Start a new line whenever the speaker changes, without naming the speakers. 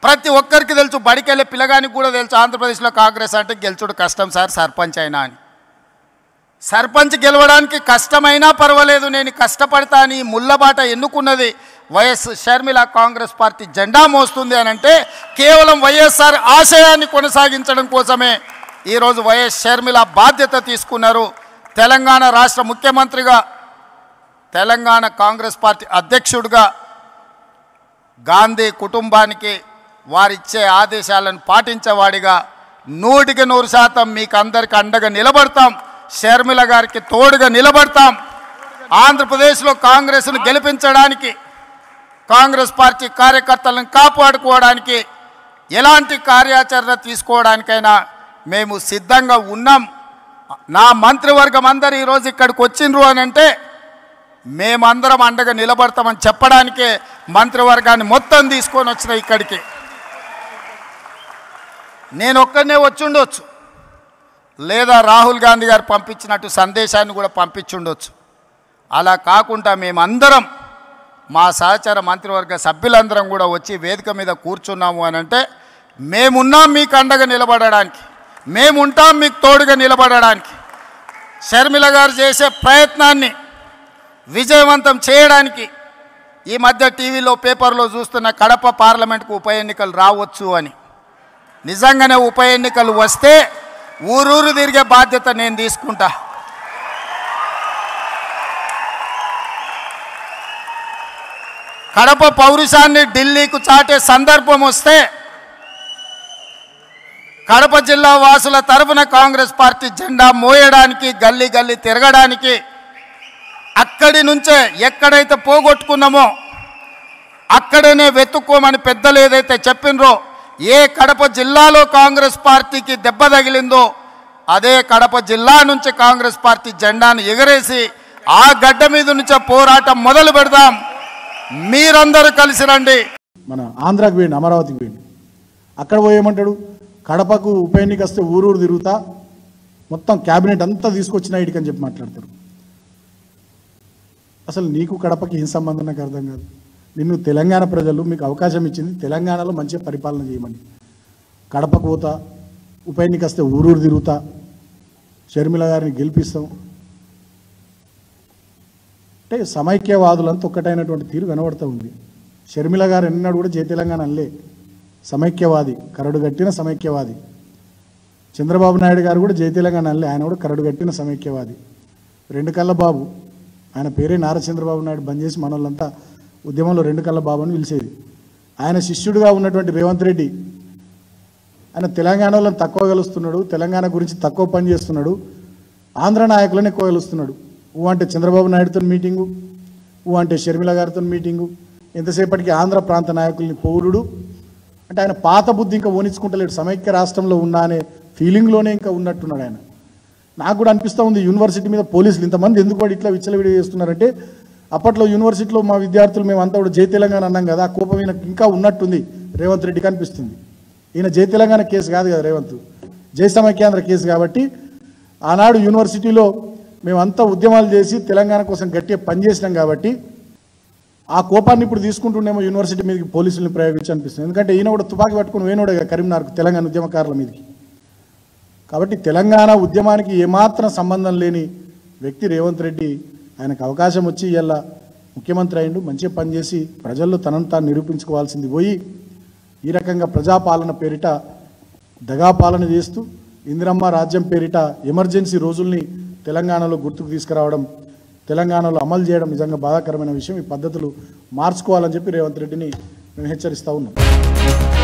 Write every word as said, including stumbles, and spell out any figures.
ప్రతి ఒక్కరికి తెలుసు, బడికెళ్ళే పిల్లగానికి కూడా తెలుసు ఆంధ్రప్రదేశ్లో కాంగ్రెస్ అంటే గెలుచుడు కష్టం సార్, సర్పంచ్ అయినా అని. సర్పంచ్ గెలవడానికి కష్టమైనా పర్వాలేదు, నేను కష్టపడతా అని ముళ్ళబాట ఎన్నుకున్నది వైఎస్ షర్మిల కాంగ్రెస్ పార్టీ జెండా మోస్తుంది అని అంటే కేవలం వైఎస్ఆర్ ఆశయాన్ని కొనసాగించడం కోసమే ఈరోజు వైఎస్ షర్మిల బాధ్యత తీసుకున్నారు. తెలంగాణ రాష్ట్ర ముఖ్యమంత్రిగా, తెలంగాణ కాంగ్రెస్ పార్టీ అధ్యక్షుడిగా గాంధీ కుటుంబానికి వారిచ్చే ఆదేశాలను పాటించేవాడిగా నూటికి నూరు శాతం మీకు అందరికి అండగా నిలబడతాం, షర్మిల గారికి తోడుగా నిలబడతాం. ఆంధ్రప్రదేశ్లో కాంగ్రెస్ను గెలిపించడానికి, కాంగ్రెస్ పార్టీ కార్యకర్తలను కాపాడుకోవడానికి, ఎలాంటి కార్యాచరణ తీసుకోవడానికైనా మేము సిద్ధంగా ఉన్నాం. నా మంత్రివర్గం అందరూ ఈరోజు ఇక్కడికి వచ్చిండ్రు అని అంటే మేమందరం అండగా నిలబడతామని చెప్పడానికే మంత్రివర్గాన్ని మొత్తం తీసుకొని వచ్చిన ఇక్కడికి. నేను ఒక్కనే వచ్చి ఉండొచ్చు, లేదా రాహుల్ గాంధీ గారు పంపించినట్టు సందేశాన్ని కూడా పంపించుండొచ్చు. అలా కాకుండా మేమందరం, మా సహచర మంత్రివర్గ సభ్యులందరం కూడా వచ్చి వేదిక మీద కూర్చున్నాము అని అంటే మేమున్నాం మీకు అండగా నిలబడడానికి, మేముంటాం మీకు తోడుగా నిలబడడానికి. షర్మిల గారు చేసే ప్రయత్నాన్ని విజయవంతం చేయడానికి ఈ మధ్య టీవీలో పేపర్లో చూస్తున్న కడప పార్లమెంట్కు ఉప ఎన్నికలు రావచ్చు అని. నిజంగానే ఉప ఎన్నికలు వస్తే ఊరూరు తిరిగే బాధ్యత నేను తీసుకుంటా. కడప పౌరుషాన్ని ఢిల్లీకు చాటే సందర్భం వస్తే కడప జిల్లా వాసుల తరఫున కాంగ్రెస్ పార్టీ జెండా మోయడానికి, గల్లీ గల్లీ తిరగడానికి, అక్కడి నుంచే ఎక్కడైతే పోగొట్టుకున్నామో అక్కడనే వెతుక్కోమని పెద్దలు ఏదైతే చెప్పినరో, ఏ కడప జిల్లాలో కాంగ్రెస్ పార్టీకి దెబ్బ తగిలిందో అదే కడప జిల్లా నుంచి కాంగ్రెస్ పార్టీ జెండాను ఎగరేసి ఆ గడ్డ మీద నుంచే పోరాటం మొదలు పెడదాం. మీరందరూ కలిసి రండి.
మన ఆంధ్రాకి పోయింది, అమరావతికి పోయింది. అక్కడ పోయేమంటాడు, కడపకు ఉప ఎన్నిక వస్తే ఊరూరు తిరుగుతా, మొత్తం క్యాబినెట్ అంతా తీసుకొచ్చిన ఇటుకని చెప్పి మాట్లాడతారు. అసలు నీకు కడపకి ఏం సంబంధం నాకు అర్థం కాదు. నిన్ను తెలంగాణ ప్రజలు మీకు అవకాశం ఇచ్చింది తెలంగాణలో మంచిగా పరిపాలన చేయమని. కడపకు పోతా, ఉప ఎన్నిక వస్తే ఊరూరు తిరుగుతా, షర్మిల గారిని గెలిపిస్తాం అంటే సమైక్యవాదులంతా ఒక్కటైనటువంటి తీరు కనబడుతూ ఉంది. షర్మిల గారు ఎన్నడూ కూడా జై తెలంగాణ అనలే, సమైక్యవాది, కరడుగట్టిన సమైక్యవాది. చంద్రబాబు నాయుడు గారు కూడా జై తెలంగాణ అనలే, ఆయన కూడా కరడుగట్టిన సమైక్యవాది. రెండు కళ్ళ బాబు, ఆయన పేరే నారా చంద్రబాబు నాయుడు బంద్ చేసి మనోళ్ళంతా ఉద్యమంలో రెండు కళ్ళ బాబు అని పిలిచేది. ఆయన శిష్యుడిగా ఉన్నటువంటి రేవంత్ రెడ్డి, ఆయన తెలంగాణలో తక్కువ కలుస్తున్నాడు, తెలంగాణ గురించి తక్కువ పని చేస్తున్నాడు, ఆంధ్ర నాయకులను ఎక్కువ కలుస్తున్నాడు. ఊ అంటే చంద్రబాబు నాయుడుతో మీటింగు, ఊ అంటే షర్మిల గారితో మీటింగు, ఎంతసేపటికి ఆంధ్ర ప్రాంత నాయకుల్ని పౌరుడు అంటే ఆయన పాత బుద్ధి ఇంకా ఓనించుకుంటలేడు, సమైక్య రాష్ట్రంలో ఉన్నా అనే ఫీలింగ్లోనే ఇంకా ఉన్నట్టున్నాడు ఆయన. నాకు కూడా అనిపిస్తూ ఉంది, యూనివర్సిటీ మీద పోలీసులు ఇంతమంది ఎందుకు వాడు ఇట్లా విచ్చలవిడి చేస్తున్నారంటే, అప్పట్లో యూనివర్సిటీలో మా విద్యార్థులు మేము అంతా కూడా జై తెలంగాణ అన్నాం కదా, ఆ కోపం ఈయనకు ఇంకా ఉన్నట్టుంది రేవంత్ రెడ్డికి అనిపిస్తుంది. ఈయన జై తెలంగాణ కేసు కాదు కదా రేవంత్, జై సమైక్యాంధ్ర కేసు. కాబట్టి ఆనాడు యూనివర్సిటీలో మేమంతా ఉద్యమాలు చేసి తెలంగాణ కోసం గట్టిగా పనిచేసినాం కాబట్టి ఆ కోపాన్ని ఇప్పుడు తీసుకుంటుండేమో యూనివర్సిటీ మీదకి పోలీసులను ప్రయోగించి అనిపిస్తుంది. ఎందుకంటే ఈయన కూడా తుపాకీ పట్టుకుని వేణోడేగా కరీంనగర్కు తెలంగాణ ఉద్యమకారుల మీదకి. కాబట్టి తెలంగాణ ఉద్యమానికి ఏమాత్రం సంబంధం లేని వ్యక్తి రేవంత్ రెడ్డి. ఆయనకు అవకాశం వచ్చి ఇలా ముఖ్యమంత్రి అయిండు, మంచిగా పనిచేసి ప్రజల్లో తనను తాను నిరూపించుకోవాల్సింది పోయి ఈ రకంగా ప్రజాపాలన పేరిట దగాపాలన చేస్తూ ఇందిరమ్మ రాజ్యం పేరిట ఎమర్జెన్సీ రోజుల్ని తెలంగాణలో గుర్తుకు తీసుకురావడం, తెలంగాణలో అమలు చేయడం నిజంగా బాధాకరమైన విషయం. ఈ పద్ధతులు మార్చుకోవాలని చెప్పి రేవంత్ రెడ్డిని మేము హెచ్చరిస్తూ ఉన్నాం.